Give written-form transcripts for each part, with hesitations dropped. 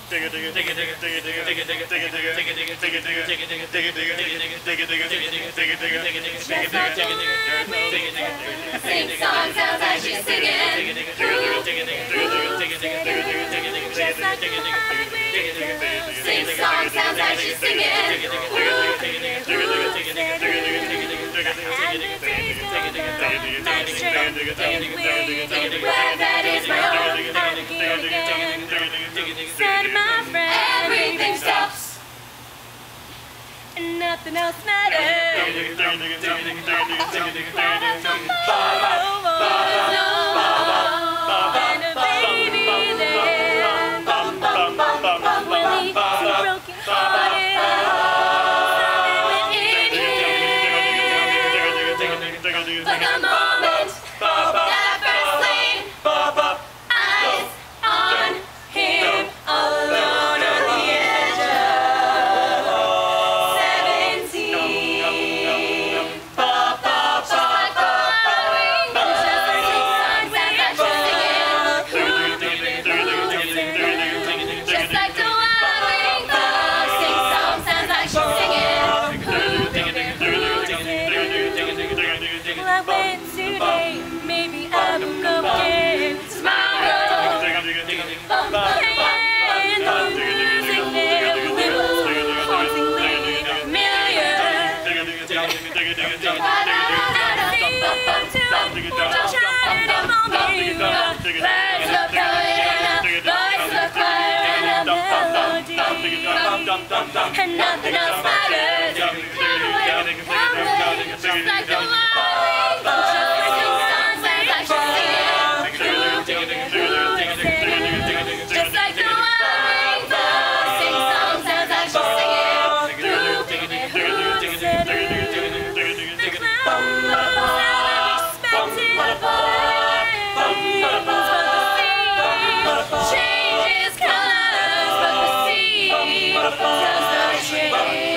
Sing song sounds like she's singing. Sing song sounds like she's singing. Well, that is my own. Said my friend, everything stops and nothing else matters. And a baby there, when he's broken hearted, something within him. For the moment that I first laid eyes on him, alone on the edge of 17. Just like the wind, just like the songs that she's singing. Just like the wind, sing song sounds like she's singing. Well, I went today, maybe I will go again tomorrow. And the music there will hauntingly familiar. I seem to shine among me. Birds of power, voice of choir, and a melody. And nothing else matters. Just like the wind, just like the sun, sounds like she's singing. Just like the wind, sing song sounds like she's singing. The clouds have expected voice, changes colors, but the sea does not change.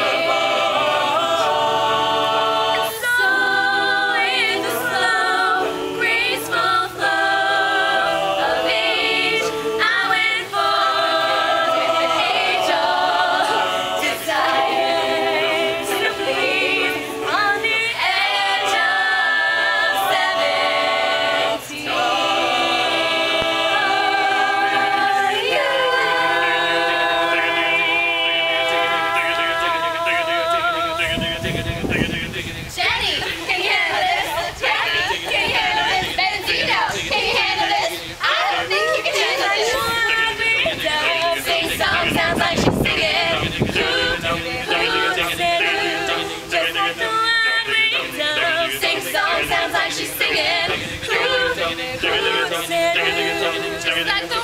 She's singing. Just like the